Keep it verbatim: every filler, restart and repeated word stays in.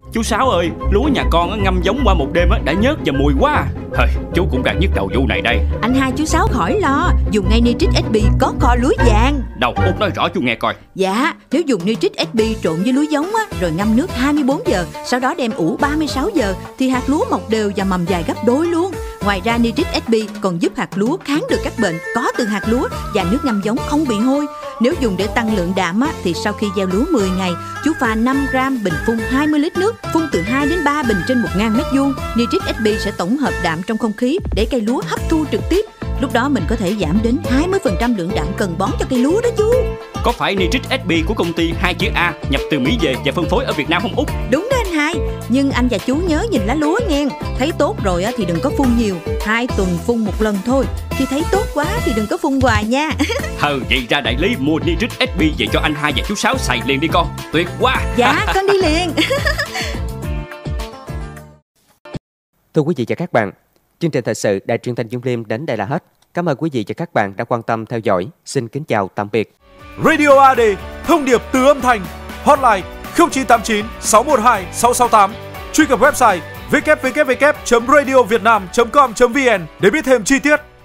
Chú Sáu ơi, lúa nhà con á, ngâm giống qua một đêm á, đã nhớt và mùi quá. Hời, chú cũng đang nhức đầu vụ này đây. Anh hai chú Sáu khỏi lo, dùng ngay Nitrit ét pê có kho lúa vàng. Đâu, Út nói rõ chú nghe coi. Dạ, nếu dùng Nitrit ét pê trộn với lúa giống á, rồi ngâm nước hai mươi bốn giờ, sau đó đem ủ ba mươi sáu giờ, thì hạt lúa mọc đều và mầm dài gấp đôi luôn. Ngoài ra Nitrit ét pê còn giúp hạt lúa kháng được các bệnh có từ hạt lúa và nước ngâm giống không bị hôi. Nếu dùng để tăng lượng đạm á, thì sau khi gieo lúa mười ngày, chú pha năm gam bình phun hai mươi lít nước, phun từ hai đến ba bình trên một nghìn mét vuông. Nitrit ét pê sẽ tổng hợp đạm trong không khí để cây lúa hấp thu trực tiếp. Lúc đó mình có thể giảm đến hai mươi phần trăm lượng đạm cần bón cho cây lúa đó chú. Có phải Nitrit ét pê của công ty hai chữ A nhập từ Mỹ về và phân phối ở Việt Nam không Út? Đúng đó anh hai. Nhưng anh và chú nhớ nhìn lá lúa nghe. Thấy tốt rồi thì đừng có phun nhiều, hai tuần phun một lần thôi. Khi thấy tốt quá thì đừng có phun hoài nha. Hừ, vậy ra đại lý mua Nitrit ét pê về cho anh hai và chú Sáu xài liền đi con. Tuyệt quá. Dạ, con đi liền. Thưa quý vị và các bạn, chương trình thời sự Đài Truyền thanh Dũng Liêm đến đây là hết. Cảm ơn quý vị và các bạn đã quan tâm theo dõi. Xin kính chào tạm biệt. Radio a đê, thông điệp từ âm thanh. Hotline không chín tám chín sáu một hai sáu sáu tám. Truy cập website w w w chấm radio vietnam chấm com chấm vn để biết thêm chi tiết.